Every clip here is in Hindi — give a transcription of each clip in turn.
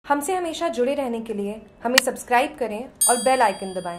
हमसे हमेशा जुड़े रहने के लिए हमें सब्सक्राइब करें और बेल आइकन दबाएं।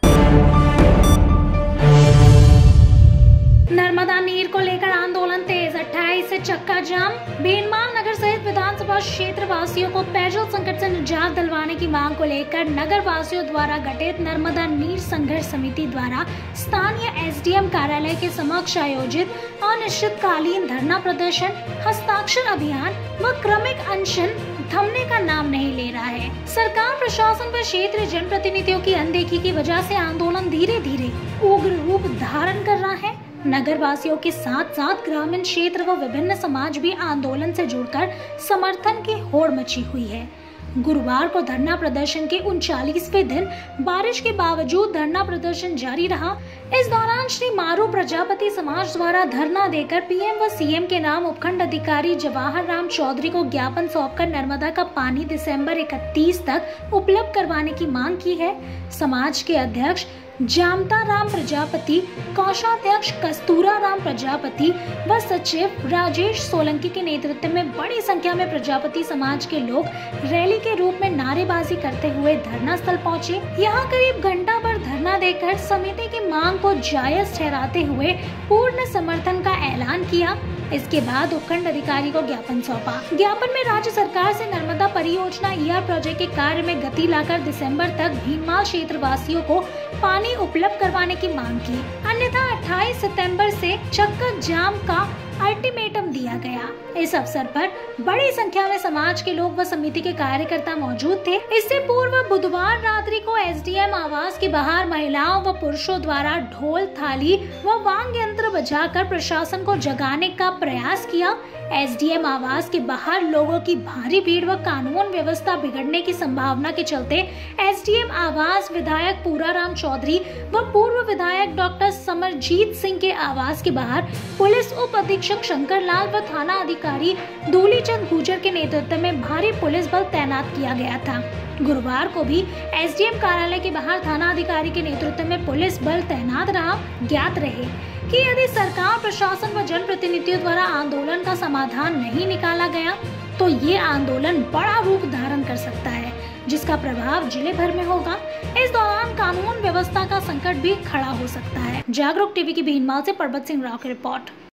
नर्मदा नीर को लेकर आंदोलन तेज, 28 से चक्का जाम। भीनमाल नगर सहित विधानसभा क्षेत्र वासियों को पेयजल संकट से निजात दिलवाने की मांग को लेकर नगर वासियों द्वारा गठित नर्मदा नीर संघर्ष समिति द्वारा स्थानीय एसडीएम कार्यालय के समक्ष आयोजित अनिश्चितकालीन धरना प्रदर्शन, हस्ताक्षर अभियान व क्रमिक अनशन थमने का नाम नहीं ले रहा है। सरकार, प्रशासन व क्षेत्रीय जनप्रतिनिधियों की अनदेखी की वजह से आंदोलन धीरे धीरे उग्र रूप धारण कर रहा है। नगर वासियों के साथ साथ ग्रामीण क्षेत्र व विभिन्न समाज भी आंदोलन से जुड़कर समर्थन की होड़ मची हुई है। गुरुवार को धरना प्रदर्शन के 39वें दिन बारिश के बावजूद धरना प्रदर्शन जारी रहा। इस दौरान श्री मारू प्रजापति समाज द्वारा धरना देकर पीएम व सीएम के नाम उपखंड अधिकारी जवाहर राम चौधरी को ज्ञापन सौंपकर नर्मदा का पानी दिसंबर 31 तक उपलब्ध करवाने की मांग की है। समाज के अध्यक्ष जामता राम प्रजापति, कोषाध्यक्ष कस्तूरा राम प्रजापति व सचिव राजेश सोलंकी के नेतृत्व में बड़ी संख्या में प्रजापति समाज के लोग रैली के रूप में नारेबाजी करते हुए धरना स्थल पहुंचे। यहां करीब घंटा भर धरना देकर समिति की मांग को जायज ठहराते हुए पूर्ण समर्थन का ऐलान किया। इसके बाद उपखंड अधिकारी को ज्ञापन सौंपा। ज्ञापन में राज्य सरकार से नर्मदा परियोजना ईआर प्रोजेक्ट के कार्य में गति लाकर दिसंबर तक भीनमाल क्षेत्र वासियों को पानी उपलब्ध करवाने की मांग की, अन्यथा 28 सितंबर से चक्का जाम का अल्टीमेटम दिया गया। इस अवसर पर बड़ी संख्या में समाज के लोग व समिति के कार्यकर्ता मौजूद थे। इससे पूर्व बुधवार रात्रि को एसडीएम आवास के बाहर महिलाओं व पुरुषों द्वारा ढोल, थाली व वाद्य यंत्र बजाकर प्रशासन को जगाने का प्रयास किया। एसडीएम आवास के बाहर लोगों की भारी भीड़ व कानून व्यवस्था बिगड़ने की संभावना के चलते एसडीएम आवास विधायक पूराराम चौधरी व पूर्व विधायक डॉक्टर समरजीत सिंह के आवास के बाहर पुलिस उप अधीक्षक शंकर लाल व थाना अधिकारी धूलीचंद गुजर के नेतृत्व में भारी पुलिस बल तैनात किया गया था। गुरुवार को भी एसडीएम कार्यालय के बाहर थाना अधिकारी के नेतृत्व में पुलिस बल तैनात रहा। ज्ञात रहे कि यदि सरकार, प्रशासन व जनप्रतिनिधियों द्वारा आंदोलन का समाधान नहीं निकाला गया तो ये आंदोलन बड़ा रूप धारण कर सकता है, जिसका प्रभाव जिले भर में होगा। इस दौरान कानून व्यवस्था का संकट भी खड़ा हो सकता है। जागरूक टीवी की भीनमाल से परबत सिंह राव की रिपोर्ट।